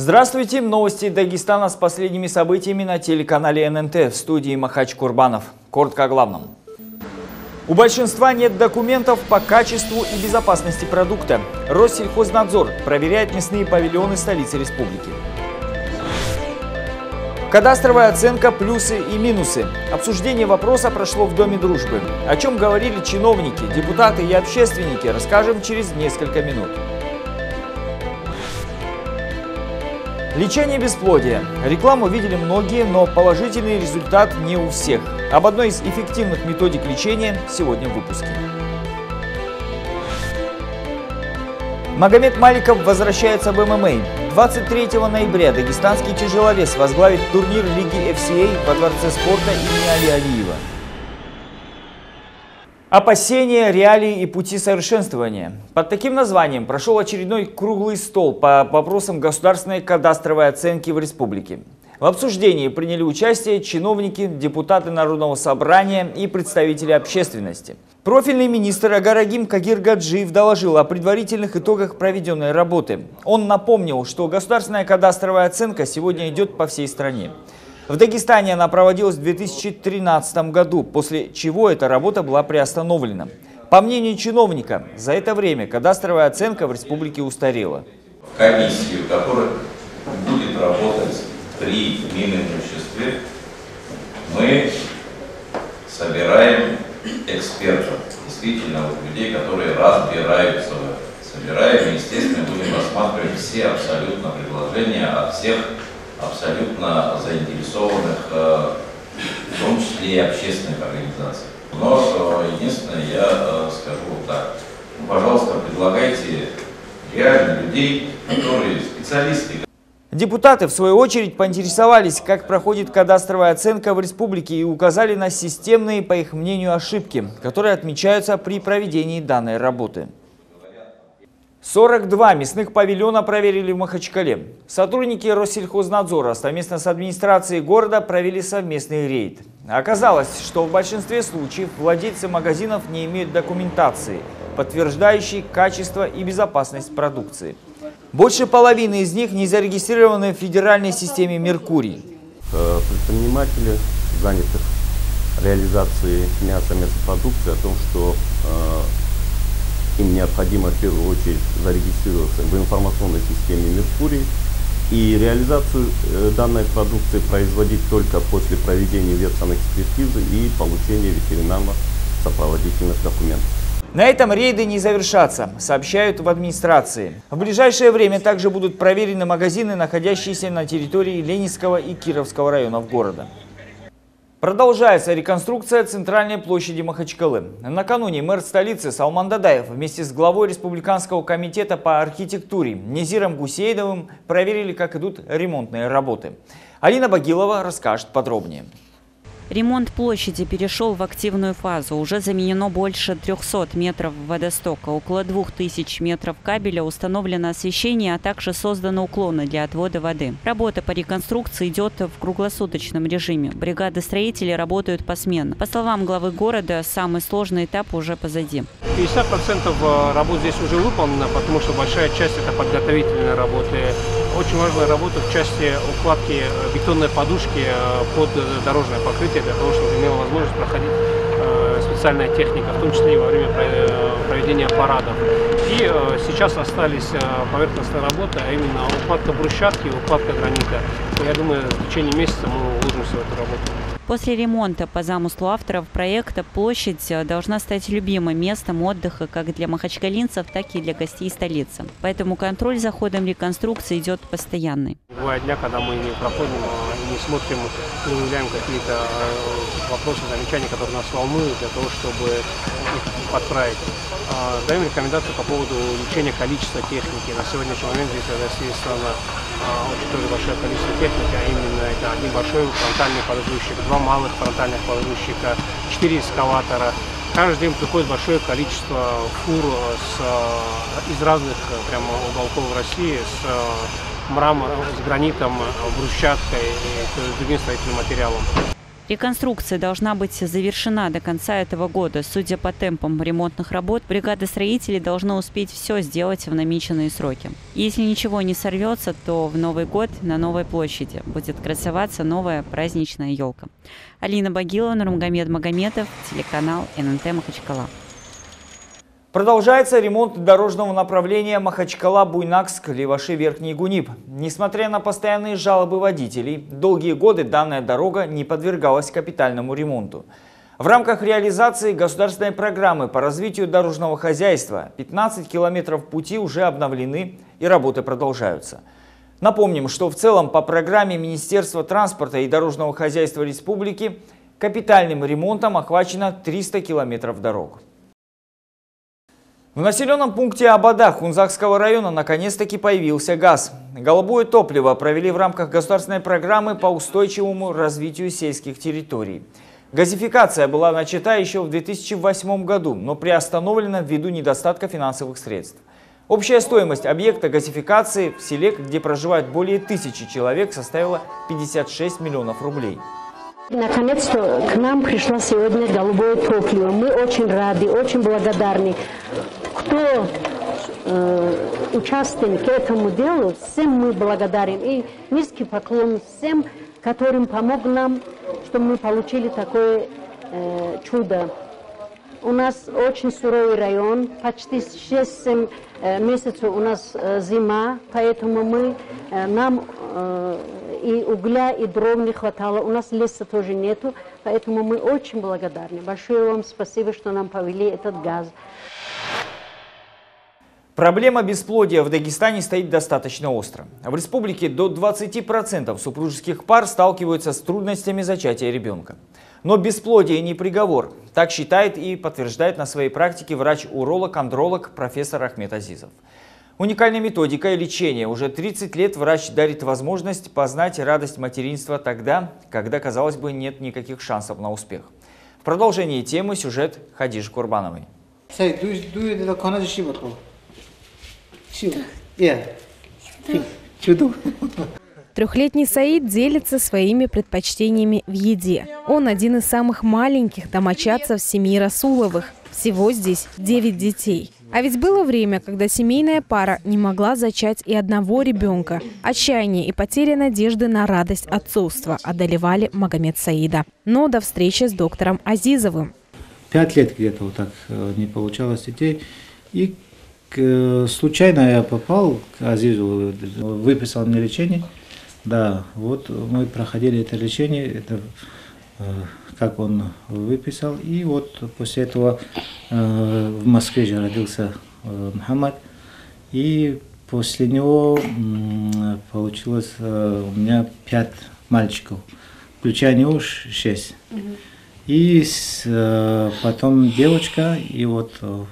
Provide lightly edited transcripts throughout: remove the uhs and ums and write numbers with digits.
Здравствуйте! Новости Дагестана с последними событиями на телеканале ННТ. В студии Махач Курбанов. Коротко о главном. У большинства нет документов по качеству и безопасности продукта. Россельхознадзор проверяет мясные павильоны столицы республики. Кадастровая оценка, плюсы и минусы. Обсуждение вопроса прошло в Доме дружбы. О чем говорили чиновники, депутаты и общественники, расскажем через несколько минут. Лечение бесплодия. Рекламу видели многие, но положительный результат не у всех. Об одной из эффективных методик лечения сегодня в выпуске. Магомед Маликов возвращается в ММА. 23 ноября дагестанский тяжеловес возглавит турнир Лиги FCA во Дворце спорта имени Али Алиева. Опасения, реалии и пути совершенствования. Под таким названием прошел очередной круглый стол по вопросам государственной кадастровой оценки в республике. В обсуждении приняли участие чиновники, депутаты Народного собрания и представители общественности. Профильный министр Агарагим Кагир Гаджиев доложил о предварительных итогах проведенной работы. Он напомнил, что государственная кадастровая оценка сегодня идет по всей стране. В Дагестане она проводилась в 2013 году, после чего эта работа была приостановлена. По мнению чиновника, за это время кадастровая оценка в республике устарела. Комиссию, которая будет работать при Минимуществе, мы собираем экспертов, действительно людей, которые разбираются в этом. Собираем, естественно, будем рассматривать все абсолютно предложения от всех абсолютно заинтересованных, в том числе и общественных организаций. Но единственное, я скажу вот так. Пожалуйста, предлагайте реально людей, которые специалисты. Депутаты, в свою очередь, поинтересовались, как проходит кадастровая оценка в республике и указали на системные, по их мнению, ошибки, которые отмечаются при проведении данной работы. 42 мясных павильона проверили в Махачкале. Сотрудники Россельхознадзора совместно с администрацией города провели совместный рейд. Оказалось, что в большинстве случаев владельцы магазинов не имеют документации, подтверждающей качество и безопасность продукции. Больше половины из них не зарегистрированы в федеральной системе «Меркурий». Предприниматели, занятых реализацией мясопродукции, о том, что им необходимо в первую очередь зарегистрироваться в информационной системе «Меркурий» и реализацию данной продукции производить только после проведения ветсанэкспертизы и получения ветеринарно-сопроводительных документов. На этом рейды не завершатся, сообщают в администрации. В ближайшее время также будут проверены магазины, находящиеся на территории Ленинского и Кировского районов города. Продолжается реконструкция центральной площади Махачкалы. Накануне мэр столицы Салман Дадаев вместе с главой Республиканского комитета по архитектуре Незиром Гусейдовым проверили, как идут ремонтные работы. Алина Багилова расскажет подробнее. Ремонт площади перешел в активную фазу. Уже заменено больше 300 метров водостока, около 2000 метров кабеля, установлено освещение, а также созданы уклоны для отвода воды. Работа по реконструкции идет в круглосуточном режиме. Бригады строителей работают посменно. По словам главы города, самый сложный этап уже позади. 50% работ здесь уже выполнено, потому что большая часть – это подготовительные работы. Очень важная работа в части укладки бетонной подушки под дорожное покрытие, для того, чтобы имела возможность проходить специальная техника, в том числе и во время проведения парадов. И сейчас остались поверхностные работы, а именно укладка брусчатки и укладка гранита. Я думаю, в течение месяца мы уложимся в эту работу. После ремонта по замыслу авторов проекта площадь должна стать любимым местом отдыха как для махачкалинцев, так и для гостей столицы. Поэтому контроль за ходом реконструкции идет постоянный. Бывают дня, когда мы не проходим, не смотрим, не выявляем какие-то вопросы, замечания, которые нас волнуют, для того, чтобы их подправить. Даем рекомендации по поводу увеличения количества техники. На сегодняшний момент здесь задействовано очень тоже большое количество техники, а именно это один большой фронтальный подгрузчик, 2 малых фронтальных подгрузчика, 4 экскаватора. Каждый день приходит большое количество фур из разных прямо уголков России с мрамором, с гранитом, брусчаткой и другим строительным материалом. Реконструкция должна быть завершена до конца этого года. Судя по темпам ремонтных работ, бригада строителей должна успеть все сделать в намеченные сроки. Если ничего не сорвется, то в Новый год на Новой площади будет красоваться новая праздничная елка. Алина Багилова, Нурмагомед Магометов, телеканал ННТ Махачкала. Продолжается ремонт дорожного направления Махачкала-Буйнакск-Леваши-Верхний Гуниб. Несмотря на постоянные жалобы водителей, долгие годы данная дорога не подвергалась капитальному ремонту. В рамках реализации государственной программы по развитию дорожного хозяйства 15 километров пути уже обновлены и работы продолжаются. Напомним, что в целом по программе Министерства транспорта и дорожного хозяйства республики капитальным ремонтом охвачено 300 километров дорог. В населенном пункте Абада Хунзакского района наконец-таки появился газ. Голубое топливо провели в рамках государственной программы по устойчивому развитию сельских территорий. Газификация была начата еще в 2008 году, но приостановлена ввиду недостатка финансовых средств. Общая стоимость объекта газификации в селе, где проживает более 1000 человек, составила 56 миллионов рублей. Наконец-то к нам пришло сегодня голубое топливо. Мы очень рады, очень благодарны. Кто участвует к этому делу, всем мы благодарим. И низкий поклон всем, которым помог нам, чтобы мы получили такое чудо. У нас очень суровый район, почти 6-7 месяцев у нас зима, поэтому нам и угля, и дров не хватало, у нас леса тоже нету, поэтому мы очень благодарны. Большое вам спасибо, что нам повели этот газ. Проблема бесплодия в Дагестане стоит достаточно остро. В республике до 20% супружеских пар сталкиваются с трудностями зачатия ребенка. Но бесплодие не приговор. Так считает и подтверждает на своей практике врач-уролог-андролог профессор Ахмет Азизов. Уникальной методикой лечения уже 30 лет врач дарит возможность познать радость материнства тогда, когда, казалось бы, нет никаких шансов на успех. В продолжении темы сюжет Хадижи Курбановой. Трехлетний Саид делится своими предпочтениями в еде. Он один из самых маленьких домочадцев семьи Расуловых. Всего здесь 9 детей. А ведь было время, когда семейная пара не могла зачать и одного ребенка. Отчаяние и потеря надежды на радость отцовства одолевали Магомед Саида. Но до встречи с доктором Азизовым. 5 лет где-то вот так не получалось детей. И случайно я попал к Азизу, выписал мне лечение. Да, вот мы проходили это лечение, это как он выписал. И вот после этого в Москве же родился Мухаммад. И после него получилось у меня 5 мальчиков, включая него 6. И потом девочка, и вот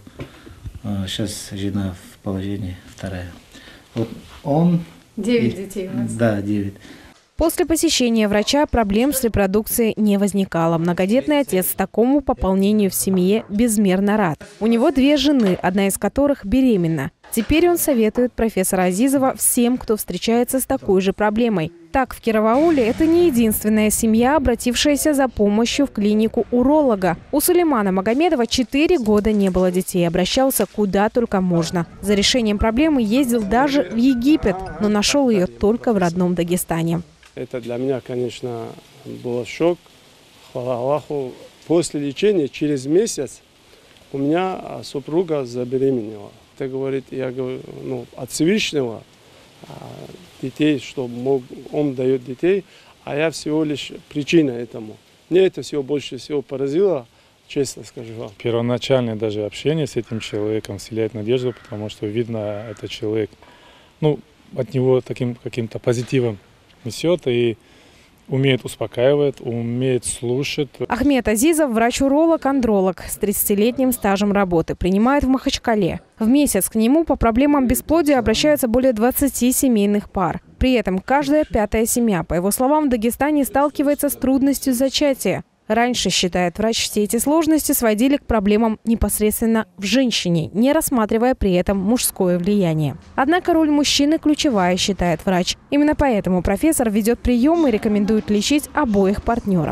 сейчас жена в положении вторая. Вот он... 9 детей у вас? Да, 9. После посещения врача проблем с репродукцией не возникало. Многодетный отец такому пополнению в семье безмерно рад. У него 2 жены, одна из которых беременна. Теперь он советует профессора Азизова всем, кто встречается с такой же проблемой. Так, в Кировауле это не единственная семья, обратившаяся за помощью в клинику уролога. У Сулеймана Магомедова 4 года не было детей, обращался куда только можно. За решением проблемы ездил даже в Египет, но нашел ее только в родном Дагестане. Это для меня, конечно, был шок. Хвала Аллаху. После лечения через месяц у меня супруга забеременела. Это говорит, я говорю, от Всевышнего детей, что он дает детей, а я всего лишь причина этому. Мне это все больше всего поразило, честно скажу вам. Первоначальное даже общение с этим человеком вселяет надежду, потому что видно, этот человек, от него таким каким-то позитивом несет и умеет успокаивать, умеет слушать. Ахмет Азизов – врач-уролог-андролог с 30-летним стажем работы. Принимает в Махачкале. В месяц к нему по проблемам бесплодия обращаются более 20 семейных пар. При этом каждая 5-я семья, по его словам, в Дагестане сталкивается с трудностью зачатия. Раньше, считает врач, все эти сложности сводили к проблемам непосредственно в женщине, не рассматривая при этом мужское влияние. Однако роль мужчины ключевая, считает врач. Именно поэтому профессор ведет прием и рекомендует лечить обоих партнеров.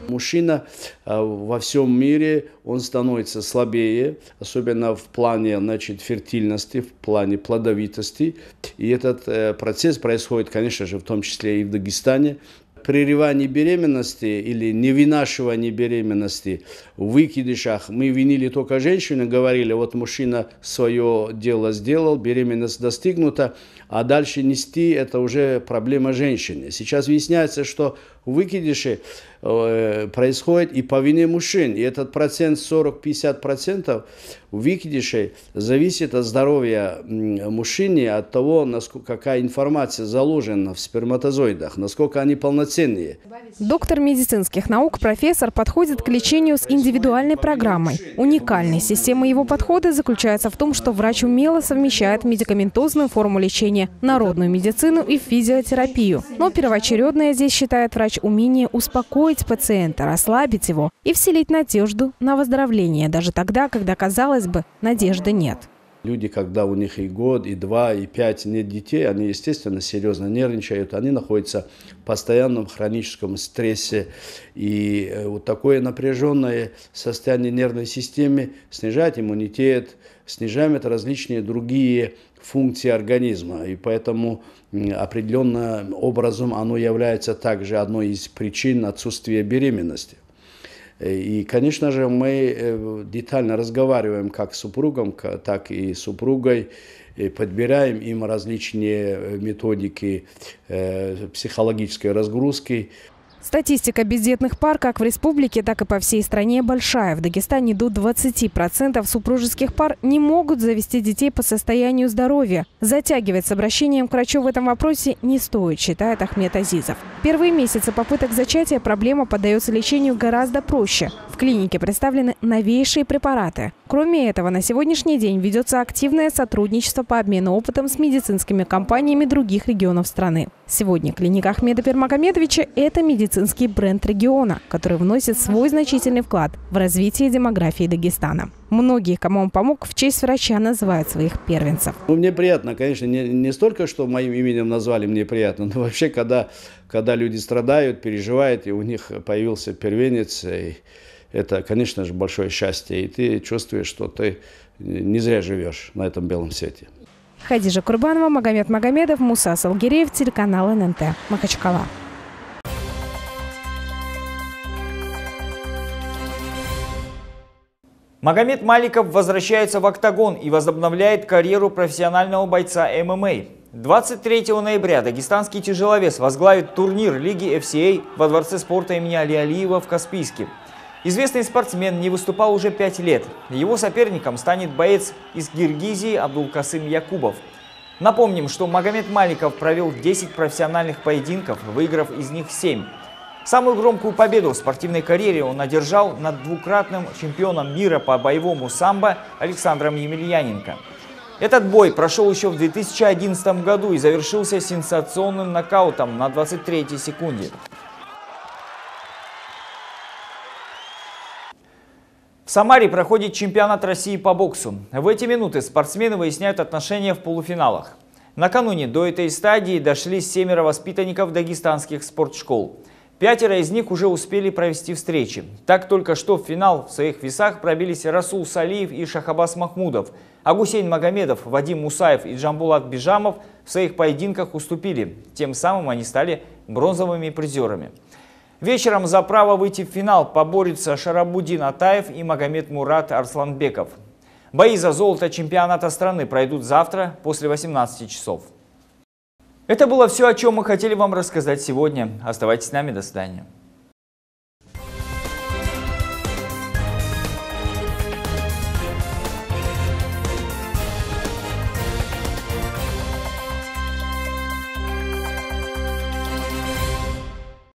Мужчина во всем мире, он становится слабее, особенно в плане, значит, фертильности, в плане плодовитости. И этот процесс происходит, конечно же, в том числе и в Дагестане. Прерывание беременности или невынашивание беременности в выкидышах мы винили только женщину, говорили, вот мужчина свое дело сделал, беременность достигнута, а дальше нести это уже проблема женщины. Сейчас выясняется, что выкидыши происходит и по вине мужчин. И этот процент 40-50% выкидышей зависит от здоровья мужчины, от того, насколько, какая информация заложена в сперматозоидах, насколько они полноценные. Доктор медицинских наук, профессор, подходит к лечению с индивидуальной программой. Уникальная система его подхода заключается в том, что врач умело совмещает медикаментозную форму лечения, народную медицину и физиотерапию. Но первоочередное здесь, считает врач, умение успокоить пациента, расслабить его и вселить надежду на выздоровление, даже тогда, когда, казалось бы, надежды нет. Люди, когда у них и год, и 2, и 5 нет детей, они, естественно, серьезно нервничают, они находятся в постоянном хроническом стрессе. И вот такое напряженное состояние нервной системы снижает иммунитет, снижает различные другие функции организма. И поэтому определенным образом оно является также одной из причин отсутствия беременности. И, конечно же, мы детально разговариваем как с супругом, так и с супругой, и подбираем им различные методики психологической разгрузки. Статистика бездетных пар как в республике, так и по всей стране большая. В Дагестане до 20% супружеских пар не могут завести детей по состоянию здоровья. Затягивать с обращением к врачу в этом вопросе не стоит, считает Ахмед Азизов. Первые месяцы попыток зачатия проблема поддается лечению гораздо проще. В клинике представлены новейшие препараты. Кроме этого, на сегодняшний день ведется активное сотрудничество по обмену опытом с медицинскими компаниями других регионов страны. Сегодня клиника Ахмеда Пирмагомедовича – это медицинский бренд региона, который вносит свой значительный вклад в развитие демографии Дагестана. Многие, кому он помог, в честь врача называют своих первенцев. Мне приятно, конечно, не столько, что моим именем назвали, мне приятно, но вообще, когда люди страдают, переживают, и у них появился первенец, это, конечно же, большое счастье, и ты чувствуешь, что ты не зря живешь на этом белом свете. Хадижа Курбанова, Магомед Магомедов, Муса Салгиреев, телеканал ННТ, Махачкала. Магомед Маликов возвращается в октагон и возобновляет карьеру профессионального бойца ММА. 23 ноября дагестанский тяжеловес возглавит турнир Лиги FCA во Дворце спорта имени Али Алиева в Каспийске. Известный спортсмен не выступал уже 5 лет. Его соперником станет боец из Киргизии Абдулкасым Якубов. Напомним, что Магомед Маликов провел 10 профессиональных поединков, выиграв из них 7. Самую громкую победу в спортивной карьере он одержал над двукратным чемпионом мира по боевому самбо Александром Емельяненко. Этот бой прошел еще в 2011 году и завершился сенсационным нокаутом на 23-й секунде. В Самаре проходит чемпионат России по боксу. В эти минуты спортсмены выясняют отношения в полуфиналах. Накануне до этой стадии дошли 7 воспитанников дагестанских спортшкол. 5 из них уже успели провести встречи. Так только что в финал в своих весах пробились Расул Салиев и Шахабас Махмудов, а Гусейн Магомедов, Вадим Мусаев и Джамбулат Бижамов в своих поединках уступили. Тем самым они стали бронзовыми призерами. Вечером за право выйти в финал поборются Шарабудин Атаев и Магомед Мурат Арсланбеков. Бои за золото чемпионата страны пройдут завтра после 18 часов. Это было все, о чем мы хотели вам рассказать сегодня. Оставайтесь с нами. До свидания.